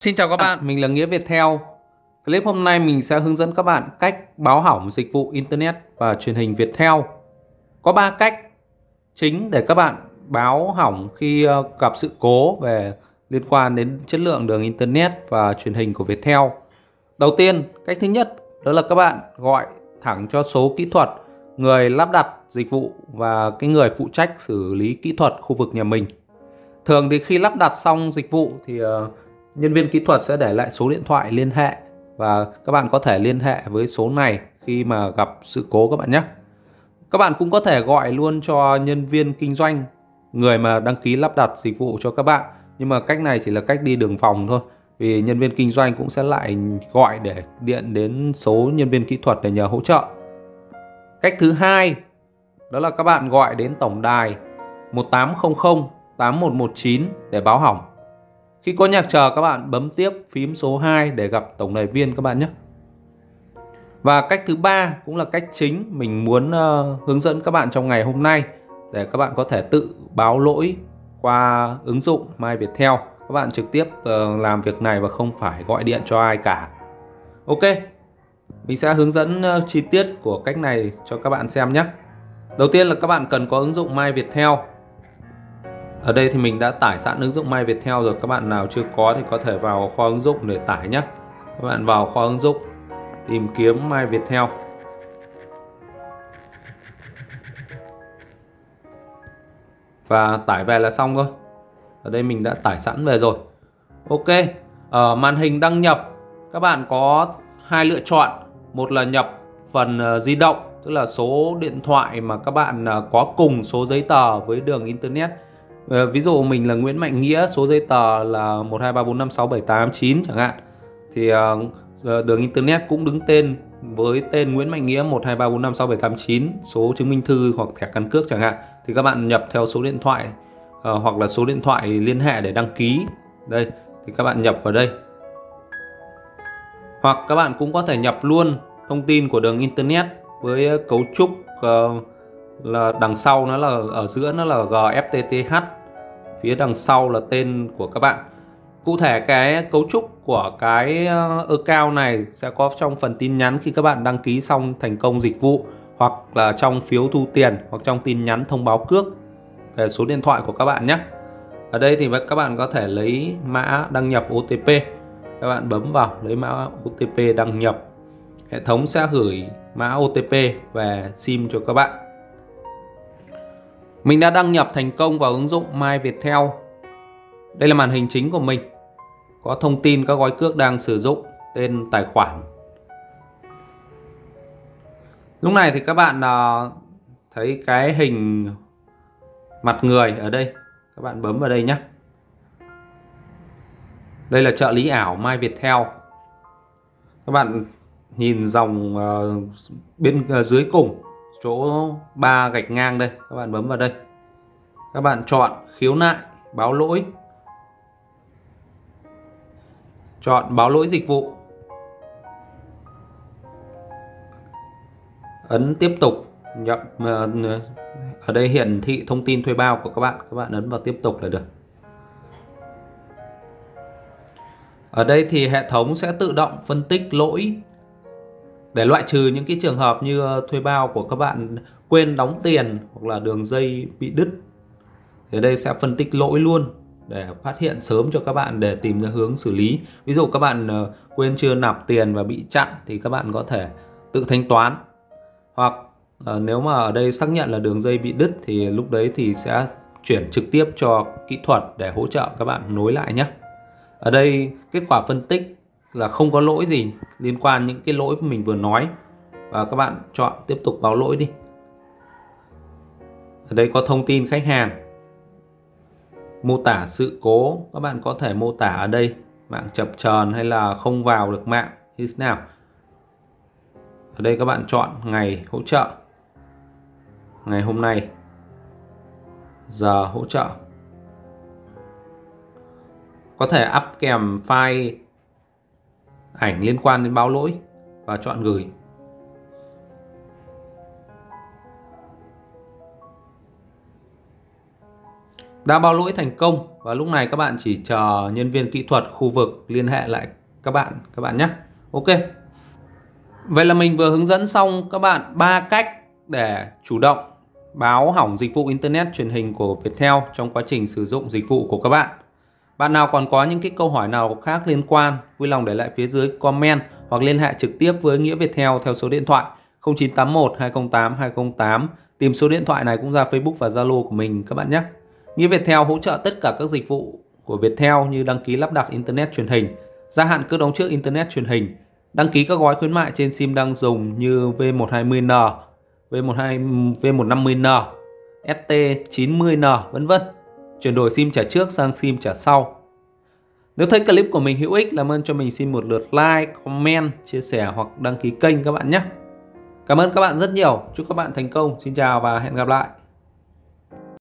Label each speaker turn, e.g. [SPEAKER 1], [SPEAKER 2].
[SPEAKER 1] Xin chào các bạn, mình là Nghĩa Viettel. Clip hôm nay mình sẽ hướng dẫn các bạn cách báo hỏng dịch vụ Internet và truyền hình Viettel. Có 3 cách chính để các bạn báo hỏng khi gặp sự cố liên quan đến chất lượng đường Internet và truyền hình của Viettel. Đầu tiên, cách thứ nhất đó là các bạn gọi thẳng cho số kỹ thuật, người lắp đặt dịch vụ và cái người phụ trách xử lý kỹ thuật khu vực nhà mình. Thường thì khi lắp đặt xong dịch vụ thì nhân viên kỹ thuật sẽ để lại số điện thoại liên hệ và các bạn có thể liên hệ với số này khi mà gặp sự cố các bạn nhé. Các bạn cũng có thể gọi luôn cho nhân viên kinh doanh, người mà đăng ký lắp đặt dịch vụ cho các bạn. Nhưng mà cách này chỉ là cách đi đường vòng thôi, vì nhân viên kinh doanh cũng sẽ lại gọi để điện đến số nhân viên kỹ thuật để nhờ hỗ trợ. Cách thứ hai đó là các bạn gọi đến tổng đài 1800 8119 để báo hỏng. Khi có nhạc chờ các bạn bấm tiếp phím số 2 để gặp tổng đài viên các bạn nhé. Và cách thứ ba cũng là cách chính mình muốn hướng dẫn các bạn trong ngày hôm nay để các bạn có thể tự báo lỗi qua ứng dụng My Viettel. Các bạn trực tiếp làm việc này và không phải gọi điện cho ai cả. Ok, mình sẽ hướng dẫn chi tiết của cách này cho các bạn xem nhé. Đầu tiên là các bạn cần có ứng dụng My Viettel. Ở đây thì mình đã tải sẵn ứng dụng My Viettel rồi. Các bạn nào chưa có thì có thể vào kho ứng dụng để tải nhé. Các bạn vào kho ứng dụng, tìm kiếm My Viettel. Và tải về là xong thôi. Ở đây mình đã tải sẵn về rồi. Ok, ở màn hình đăng nhập các bạn có hai lựa chọn. Một là nhập phần di động, tức là số điện thoại mà các bạn có cùng số giấy tờ với đường Internet. Ví dụ mình là Nguyễn Mạnh Nghĩa, số giấy tờ là 123456789 chẳng hạn. Thì đường Internet cũng đứng tên với tên Nguyễn Mạnh Nghĩa 123456789, số chứng minh thư hoặc thẻ căn cước chẳng hạn. Thì các bạn nhập theo số điện thoại hoặc là số điện thoại liên hệ để đăng ký. Đây, thì các bạn nhập vào đây. Hoặc các bạn cũng có thể nhập luôn thông tin của đường Internet với cấu trúc là đằng sau nó là ở giữa nó là GFTTH, phía đằng sau là tên của các bạn. Cụ thể cái cấu trúc của cái account này sẽ có trong phần tin nhắn khi các bạn đăng ký xong thành công dịch vụ, hoặc là trong phiếu thu tiền, hoặc trong tin nhắn thông báo cước về số điện thoại của các bạn nhé. Ở đây thì các bạn có thể lấy mã đăng nhập OTP. Các bạn bấm vào lấy mã OTP đăng nhập. Hệ thống sẽ gửi mã OTP về SIM cho các bạn. Mình đã đăng nhập thành công vào ứng dụng My Viettel. Đây là màn hình chính của mình. Có thông tin các gói cước đang sử dụng, tên tài khoản. Lúc này thì các bạn thấy cái hình mặt người ở đây. Các bạn bấm vào đây nhé. Đây là trợ lý ảo My Viettel. Các bạn nhìn dòng bên dưới cùng, chỗ 3 gạch ngang đây. Các bạn bấm vào đây. Các bạn chọn khiếu nại, báo lỗi. Chọn báo lỗi dịch vụ. Ấn tiếp tục. Nhập ở đây hiển thị thông tin thuê bao của các bạn. Các bạn ấn vào tiếp tục là được. Ở đây thì hệ thống sẽ tự động phân tích lỗi để loại trừ những cái trường hợp như thuê bao của các bạn quên đóng tiền hoặc là đường dây bị đứt. Thì ở đây sẽ phân tích lỗi luôn để phát hiện sớm cho các bạn để tìm ra hướng xử lý. Ví dụ các bạn quên chưa nạp tiền và bị chặn thì các bạn có thể tự thanh toán. Hoặc nếu mà ở đây xác nhận là đường dây bị đứt thì lúc đấy thì sẽ chuyển trực tiếp cho kỹ thuật để hỗ trợ các bạn nối lại nhé. Ở đây kết quả phân tích là không có lỗi gì liên quan những cái lỗi mình vừa nói. Và các bạn chọn tiếp tục báo lỗi đi. Ở đây có thông tin khách hàng. Mô tả sự cố, các bạn có thể mô tả ở đây mạng chập chờn hay là không vào được mạng như thế nào. Ở đây các bạn chọn ngày hỗ trợ. Ngày hôm nay, giờ hỗ trợ. Có thể up kèm file ảnh liên quan đến báo lỗi và chọn gửi. đã báo lỗi thành công và lúc này các bạn chỉ chờ nhân viên kỹ thuật khu vực liên hệ lại các bạn nhé. Ok. Vậy là mình vừa hướng dẫn xong các bạn 3 cách để chủ động báo hỏng dịch vụ Internet truyền hình của Viettel trong quá trình sử dụng dịch vụ của các bạn. Bạn nào còn có những cái câu hỏi nào khác liên quan, vui lòng để lại phía dưới comment hoặc liên hệ trực tiếp với Nghĩa Viettel theo số điện thoại 0981 208 208. Tìm số điện thoại này cũng ra Facebook và Zalo của mình các bạn nhé. Nghĩa Viettel hỗ trợ tất cả các dịch vụ của Viettel như đăng ký lắp đặt Internet truyền hình, gia hạn cước đóng trước Internet truyền hình, đăng ký các gói khuyến mại trên SIM đang dùng như V120N, V150N, ST90N, vân vân. Chuyển đổi SIM trả trước sang SIM trả sau. Nếu thấy clip của mình hữu ích, làm ơn cho mình xin một lượt like, comment, chia sẻ hoặc đăng ký kênh các bạn nhé. Cảm ơn các bạn rất nhiều. Chúc các bạn thành công. Xin chào và hẹn gặp lại.